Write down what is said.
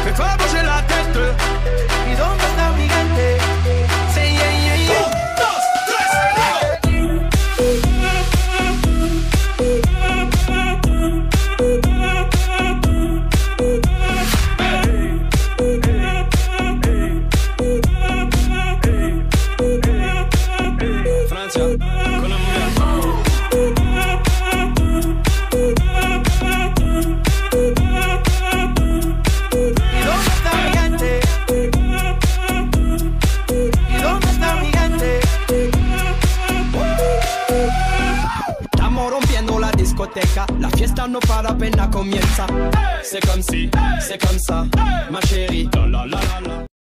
me fais bouger la tête. ¿Y dónde está mi gente? Sí, yeah, yeah, yeah. 1, 2, 3. Francia, Colombia. La fiesta no para, apenas comienza. C'est comme si, c'est comme ça, ma chérie. La la la la la.